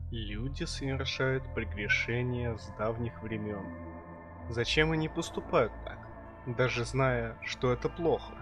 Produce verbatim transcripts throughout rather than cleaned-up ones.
Люди совершают прегрешения с давних времен. Зачем они поступают так, даже зная, что это плохо?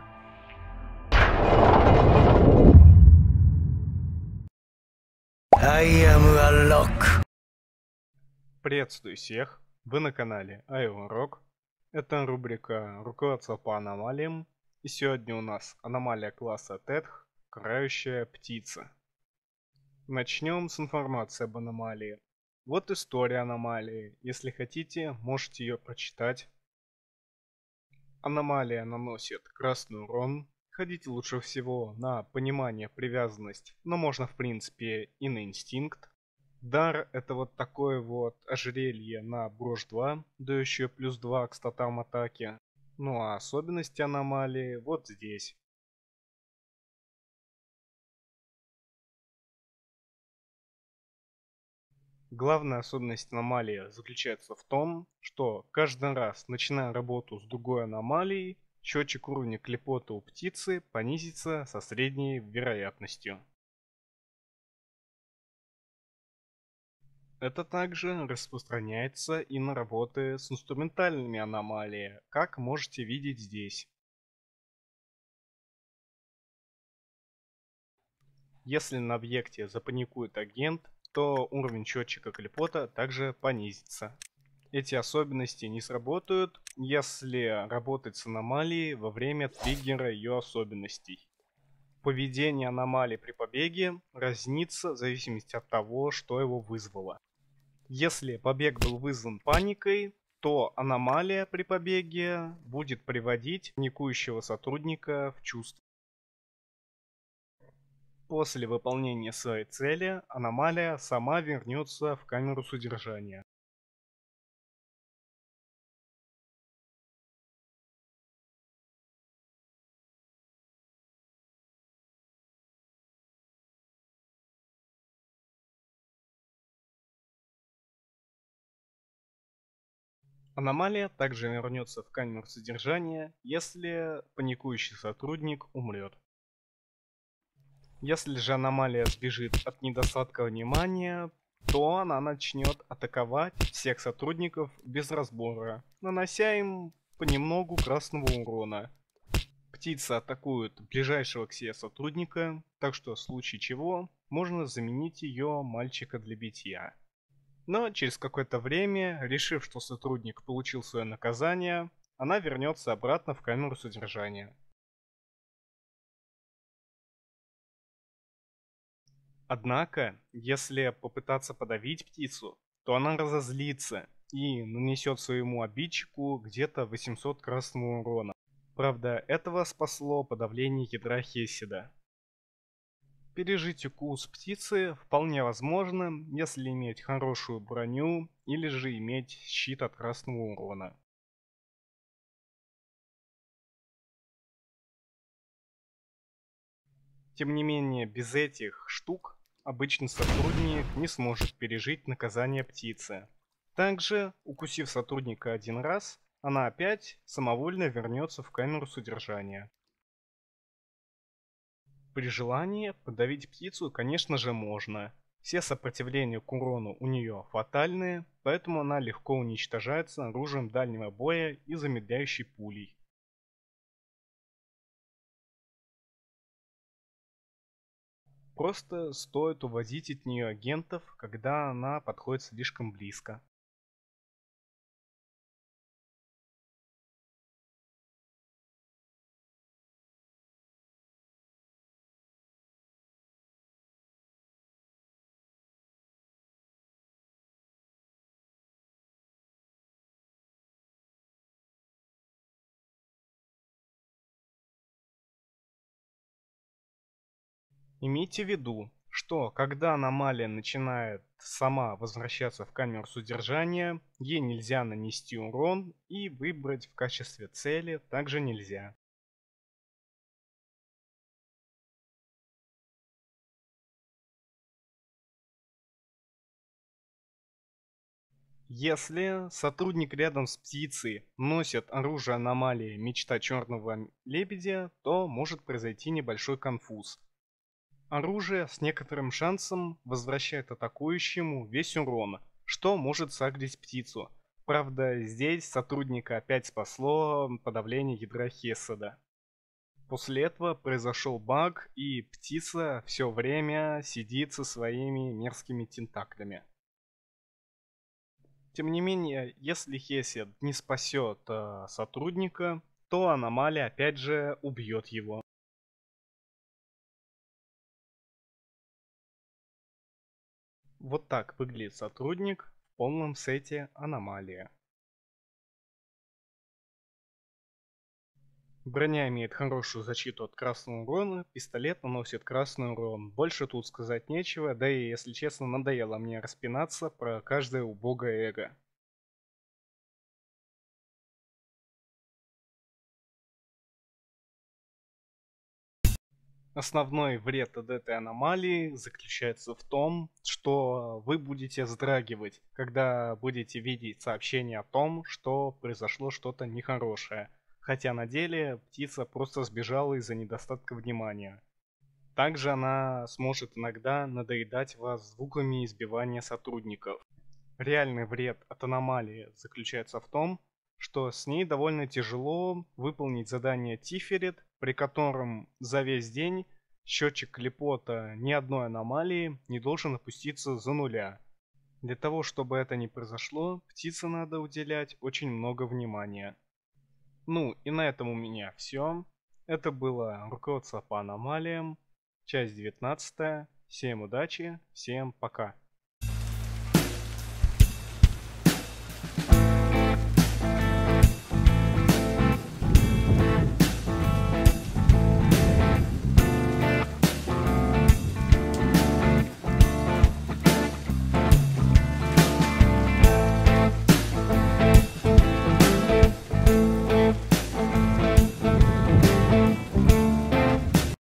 I am a rock. Приветствую всех, вы на канале Iron Rock. Это рубрика «Руководство по аномалиям». И сегодня у нас аномалия класса Тетх, карающая птица. Начнем с информации об аномалии. Вот история аномалии. Если хотите, можете ее прочитать. Аномалия наносит красный урон. Ходите лучше всего на понимание, привязанность, но можно в принципе и на инстинкт. Дар — это вот такое вот ожерелье на брошь два, дающее плюс два к статам атаки. Ну а особенности аномалии вот здесь. Главная особенность аномалии заключается в том, что каждый раз, начиная работу с другой аномалией, счетчик уровня клепоты у птицы понизится со средней вероятностью. Это также распространяется и на работы с инструментальными аномалиями, как можете видеть здесь. Если на объекте запаникует агент, то уровень счетчика клепота также понизится. Эти особенности не сработают, если работать с аномалией во время триггера ее особенностей. Поведение аномалии при побеге разнится в зависимости от того, что его вызвало. Если побег был вызван паникой, то аномалия при побеге будет приводить паникующего сотрудника в чувство. После выполнения своей цели аномалия сама вернется в камеру содержания. Аномалия также вернется в камеру содержания, если паникующий сотрудник умрет. Если же аномалия сбежит от недостатка внимания, то она начнет атаковать всех сотрудников без разбора, нанося им понемногу красного урона. Птица атакует ближайшего к себе сотрудника, так что в случае чего можно заменить ее мальчика для битья. Но через какое-то время, решив, что сотрудник получил свое наказание, она вернется обратно в камеру содержания. Однако, если попытаться подавить птицу, то она разозлится и нанесет своему обидчику где-то восемьсот красного урона. Правда, этого спасло подавление ядра Хессида. Пережить укус птицы вполне возможно, если иметь хорошую броню или же иметь щит от красного урона. Тем не менее, без этих штук обычный сотрудник не сможет пережить наказание птицы. Также, укусив сотрудника один раз, она опять самовольно вернется в камеру содержания. При желании подавить птицу, конечно же, можно. Все сопротивления к урону у нее фатальные, поэтому она легко уничтожается оружием дальнего боя и замедляющей пулей. Просто стоит уводить от нее агентов, когда она подходит слишком близко. Имейте в виду, что когда аномалия начинает сама возвращаться в камеру содержания, ей нельзя нанести урон и выбрать в качестве цели также нельзя. Если сотрудник рядом с птицей носит оружие аномалии Мечта Черного Лебедя, то может произойти небольшой конфуз. Оружие с некоторым шансом возвращает атакующему весь урон, что может сагрить птицу. Правда, здесь сотрудника опять спасло подавление ядра Хесседа. После этого произошел баг, и птица все время сидит со своими мерзкими тентаклями. Тем не менее, если Хесед не спасет э, сотрудника, то аномалия опять же убьет его. Вот так выглядит сотрудник в полном сете аномалии. Броня имеет хорошую защиту от красного урона, пистолет наносит красный урон. Больше тут сказать нечего, да и, если честно, надоело мне распинаться про каждое убогое эго. Основной вред от этой аномалии заключается в том, что вы будете вздрагивать, когда будете видеть сообщение о том, что произошло что-то нехорошее. Хотя на деле птица просто сбежала из-за недостатка внимания. Также она сможет иногда надоедать вас звуками избивания сотрудников. Реальный вред от аномалии заключается в том, что с ней довольно тяжело выполнить задание Тиферет, при котором за весь день счетчик клепота ни одной аномалии не должен опуститься за нуля. Для того, чтобы это не произошло, птице надо уделять очень много внимания. Ну и на этом у меня все. Это было руководство по аномалиям, часть девятнадцатая. Всем удачи, всем пока.